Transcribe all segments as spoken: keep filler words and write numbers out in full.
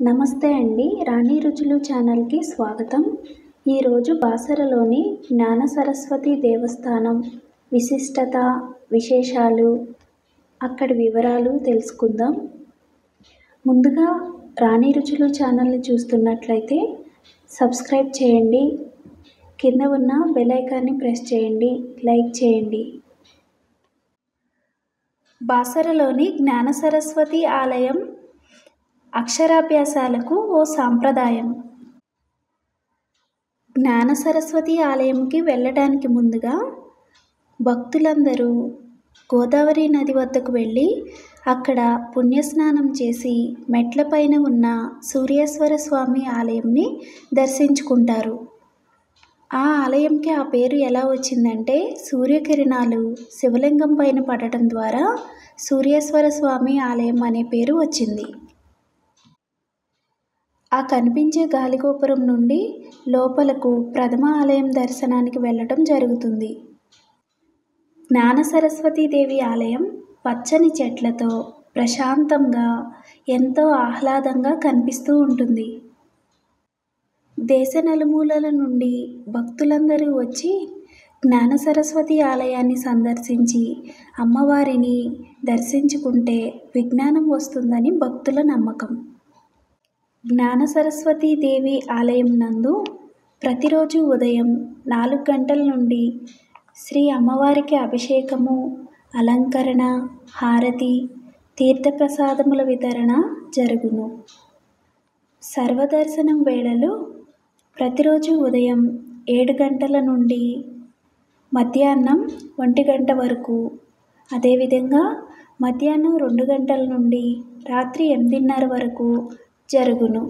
నమస్తే అండి. రాణి రుచులు ఛానల్‌కి స్వాగతం. ఈరోజు బాసరలోని జ్ఞాన సరస్వతి దేవస్థానం విశిష్టత, విశేషాలు, అక్కడి వివరాలు తెలుసుకుందాం. ముందుగా రాణి రుచులు ఛానల్‌ని చూస్తున్నట్లయితే సబ్స్క్రైబ్ చేయండి. కింద ఉన్న బెల్ ఐకాన్ని ప్రెస్ చేయండి. లైక్ చేయండి. బాసరలోని జ్ఞాన సరస్వతి ఆలయం అక్షరాభ్యాసాలకు ఓ సాంప్రదాయం. జ్ఞాన సరస్వతి ఆలయంకి వెళ్ళడానికి ముందుగా భక్తులందరూ గోదావరి నది వద్దకు వెళ్ళి అక్కడ పుణ్యస్నానం చేసి మెట్లపైన ఉన్న సూర్యేశ్వర స్వామి ఆలయంని దర్శించుకుంటారు. ఆ ఆలయంకి ఆ పేరు ఎలా వచ్చిందంటే సూర్యకిరణాలు శివలింగం పైన పడటం ద్వారా సూర్యేశ్వర స్వామి ఆలయం అనే పేరు వచ్చింది. ఆ కనిపించే గాలిగోపురం నుండి లోపలకు ప్రథమ ఆలయం దర్శనానికి వెళ్ళటం జరుగుతుంది. జ్ఞాన సరస్వతీదేవి ఆలయం పచ్చని చెట్లతో ప్రశాంతంగా ఎంతో ఆహ్లాదంగా కనిపిస్తూ ఉంటుంది. దేశ నలుమూలల నుండి భక్తులందరూ వచ్చి జ్ఞాన సరస్వతి ఆలయాన్ని సందర్శించి అమ్మవారిని దర్శించుకుంటే విజ్ఞానం వస్తుందని భక్తుల నమ్మకం. జ్ఞాన సరస్వతీ దేవి ఆలయం నందు ప్రతిరోజు ఉదయం నాలుగు గంటల నుండి శ్రీ అమ్మవారికి అభిషేకము, అలంకరణ, హారతి, తీర్థప్రసాదముల వితరణ జరుగును. సర్వదర్శనం వేళలు ప్రతిరోజు ఉదయం ఏడు గంటల నుండి మధ్యాహ్నం ఒంటి గంట వరకు, అదేవిధంగా మధ్యాహ్నం రెండు గంటల నుండి రాత్రి ఎనిమిదిన్నర వరకు జరుగును.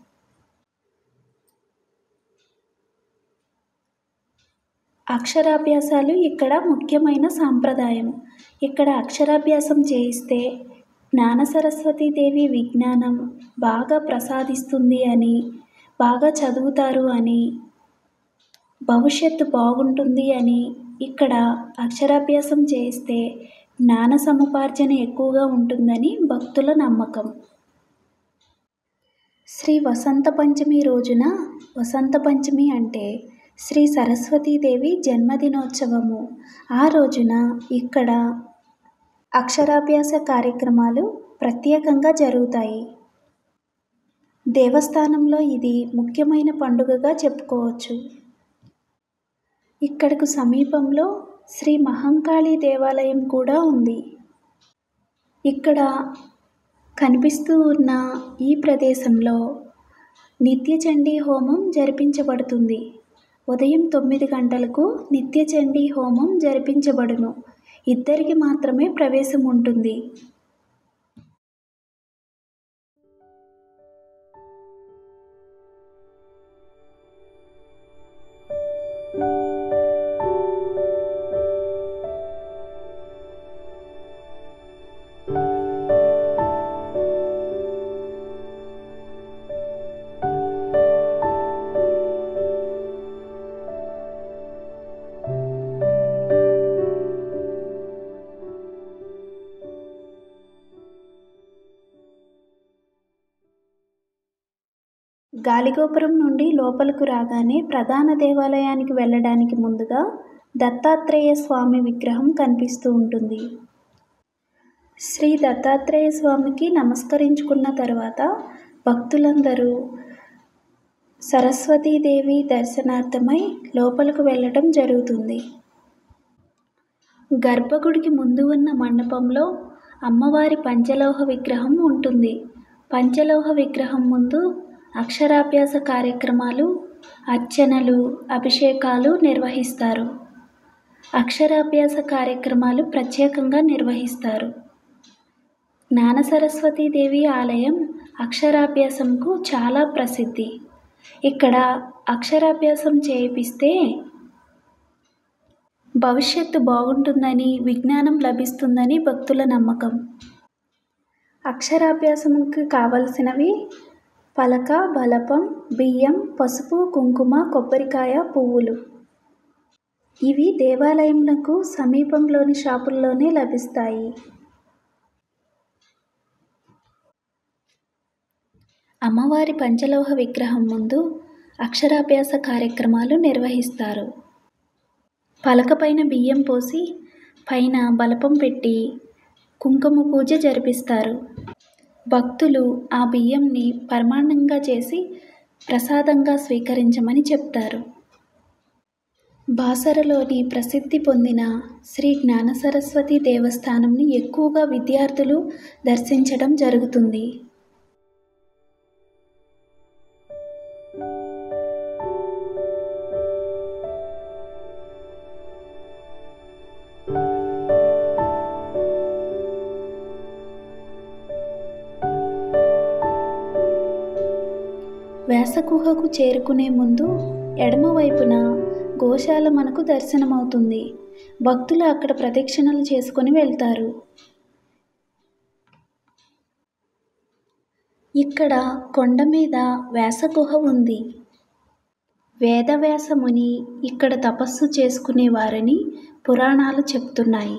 అక్షరాభ్యాసాలు ఇక్కడ ముఖ్యమైన సాంప్రదాయం. ఇక్కడ అక్షరాభ్యాసం చేయిస్తే జ్ఞాన సరస్వతీ దేవి విజ్ఞానం బాగా ప్రసాదిస్తుంది అని, బాగా చదువుతారు అని, భవిష్యత్తు బాగుంటుంది అని, ఇక్కడ అక్షరాభ్యాసం చేయిస్తే జ్ఞాన సముపార్జన ఎక్కువగా ఉంటుందని భక్తుల నమ్మకం. శ్రీ వసంత పంచమి రోజున, వసంత పంచమి అంటే శ్రీ సరస్వతీదేవి జన్మదినోత్సవము. ఆ రోజున ఇక్కడ అక్షరాభ్యాస కార్యక్రమాలు ప్రత్యేకంగా జరుగుతాయి. దేవస్థానంలో ఇది ముఖ్యమైన పండుగగా చెప్పుకోవచ్చు. ఇక్కడకు సమీపంలో శ్రీ మహంకాళి దేవాలయం కూడా ఉంది. ఇక్కడ కనిపిస్తూ ఉన్న ఈ ప్రదేశంలో నిత్యచండీ హోమం జరిపించబడుతుంది. ఉదయం తొమ్మిది గంటలకు నిత్యచండీ హోమం జరిపించబడును. ఇద్దరికి మాత్రమే ప్రవేశం ఉంటుంది. గాలిగోపురం నుండి లోపలకు రాగానే ప్రధాన దేవాలయానికి వెళ్ళడానికి ముందుగా దత్తాత్రేయ స్వామి విగ్రహం కనిపిస్తూ ఉంటుంది. శ్రీ దత్తాత్రేయ స్వామికి నమస్కరించుకున్న తర్వాత భక్తులందరూ సరస్వతీదేవి దర్శనార్థమై లోపలకు వెళ్ళటం జరుగుతుంది. గర్భగుడికి ముందు ఉన్న మండపంలో అమ్మవారి పంచలోహ విగ్రహం ఉంటుంది. పంచలోహ విగ్రహం ముందు అక్షరాభ్యాస కార్యక్రమాలు, అర్చనలు, అభిషేకాలు నిర్వహిస్తారు. అక్షరాభ్యాస కార్యక్రమాలు ప్రత్యేకంగా నిర్వహిస్తారు. జ్ఞాన సరస్వతీదేవి ఆలయం అక్షరాభ్యాసంకు చాలా ప్రసిద్ధి. ఇక్కడ అక్షరాభ్యాసం చేయిస్తే భవిష్యత్తు బాగుంటుందని, విజ్ఞానం లభిస్తుందని భక్తుల నమ్మకం. అక్షరాభ్యాసంకి కావలసినవి పలక, బలపం, బియ్యం, పసుపు, కుంకుమ, కొబ్బరికాయ, పువ్వులు. ఇవి దేవాలయంకు సమీపంలోని షాపుల్లోనే లభిస్తాయి. అమ్మవారి పంచలోహ విగ్రహం ముందు అక్షరాభ్యాస కార్యక్రమాలు నిర్వహిస్తారు. పలకపైన బియ్యం పోసి పైన బలపం పెట్టి కుంకుమ పూజ జరిపిస్తారు. భక్తులు ఆ బియ్యంని పరమాన్నంగా చేసి ప్రసాదంగా స్వీకరించమని చెప్తారు. బాసరలోని ప్రసిద్ధి పొందిన శ్రీ జ్ఞానసరస్వతి దేవస్థానంని ఎక్కువగా విద్యార్థులు దర్శించడం జరుగుతుంది. వ్యాసగుహకు చేరుకునే ముందు ఎడమవైపున గోశాల మనకు దర్శనమవుతుంది. భక్తులు అక్కడ ప్రదక్షిణలు చేసుకొని వెళ్తారు. ఇక్కడ కొండ మీద వ్యాసగుహ ఉంది. వేదవ్యాస ముని ఇక్కడ తపస్సు చేసుకునేవారని పురాణాలు చెప్తున్నాయి.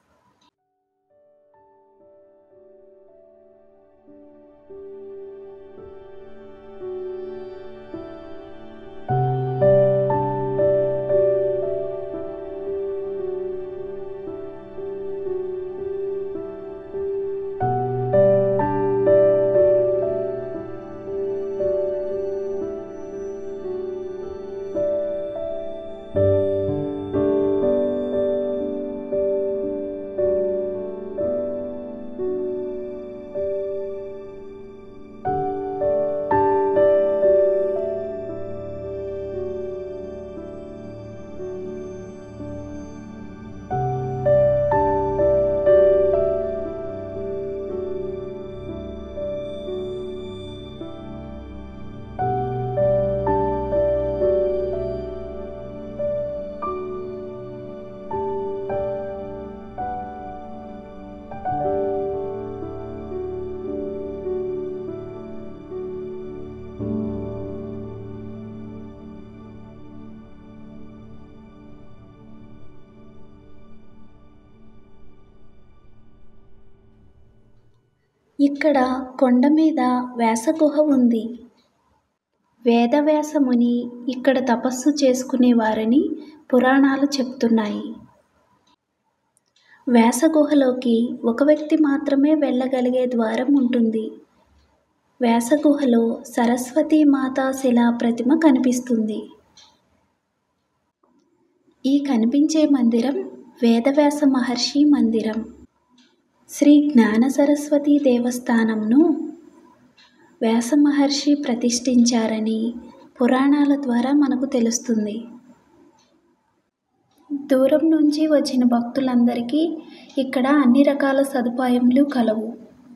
ఇక్కడ కొండ మీద వ్యాసగుహ ఉంది. వేదవ్యాస ముని ఇక్కడ తపస్సు చేసుకునేవారని పురాణాలు చెప్తున్నాయి. వ్యాసగుహలోకి ఒక వ్యక్తి మాత్రమే వెళ్ళగలిగే ద్వారం ఉంటుంది. వ్యాసగుహలో సరస్వతీ మాతా శిలా ప్రతిమ కనిపిస్తుంది. ఈ కనిపించే మందిరం వేదవ్యాస మహర్షి మందిరం. శ్రీ జ్ఞాన సరస్వతి దేవస్థానంను వ్యాస మహర్షి ప్రతిష్ఠించారని పురాణాల ద్వారా మనకు తెలుస్తుంది. దూరం నుంచి వచ్చిన భక్తులందరికీ ఇక్కడ అన్ని రకాల సదుపాయములు కలవు.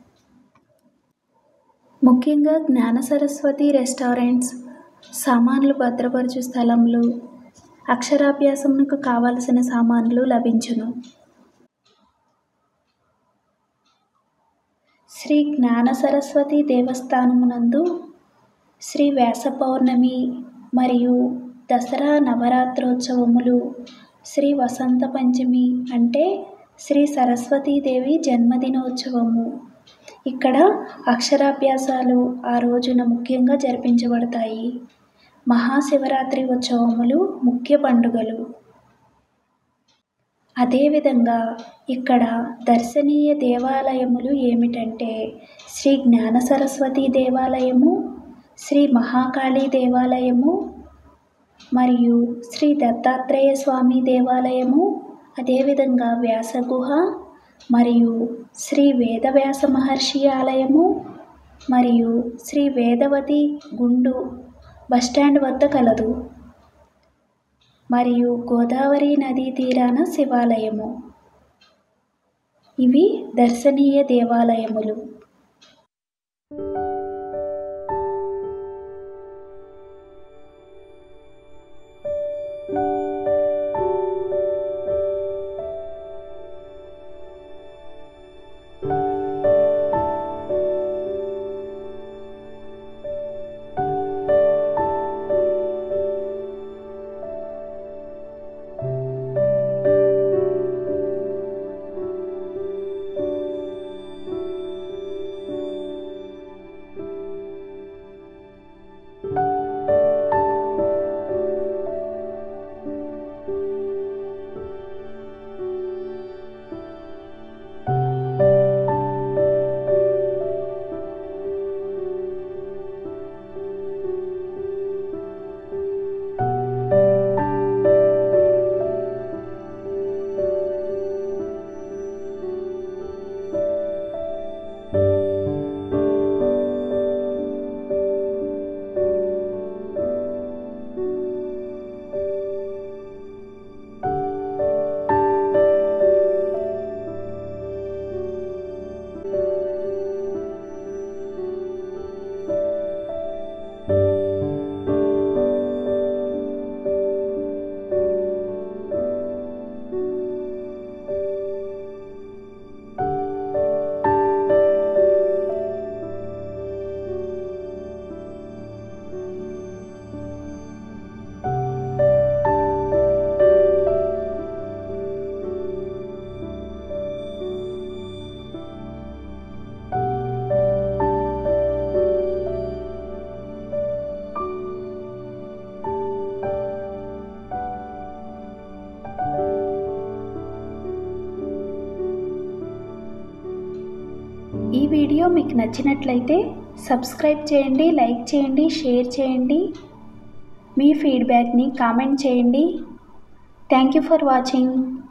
ముఖ్యంగా జ్ఞాన సరస్వతి రెస్టారెంట్స్, సామాన్లు భద్రపరచు స్థలములు, అక్షరాభ్యాసమునకు కావలసిన సామాన్లు లభించును. శ్రీ జ్ఞాన సరస్వతి దేవస్థానమునందు శ్రీ వ్యాస పౌర్ణమి మరియు దసరా నవరాత్రోత్సవములు, శ్రీ వసంత పంచమి అంటే శ్రీ సరస్వతీదేవి జన్మదినోత్సవము, ఇక్కడ అక్షరాభ్యాసాలు ఆ రోజున ముఖ్యంగా జరిపించబడతాయి. మహాశివరాత్రి ఉత్సవములు ముఖ్య పండుగలు. అదేవిధంగా ఇక్కడ దర్శనీయ దేవాలయములు ఏమిటంటే శ్రీ జ్ఞాన సరస్వతి దేవాలయము, శ్రీ మహాకాళి దేవాలయము మరియు శ్రీ దత్తాత్రేయ స్వామి దేవాలయము, అదేవిధంగా వ్యాసగుహ మరియు శ్రీ వేదవ్యాస మహర్షి ఆలయము మరియు శ్రీ వేదవతి గుండు బస్టాండ్ వద్ద కలదు మరియు గోదావరి నదీ తీరాన శివాలయము. ఇవి దర్శనీయ దేవాలయములు. వీడియో మీకు నచ్చినట్లయితే సబ్స్క్రైబ్ చేయండి, లైక్ చేయండి, షేర్ చేయండి. మీ ఫీడ్బ్యాక్ని కామెంట్ చేయండి. Thank you for watching.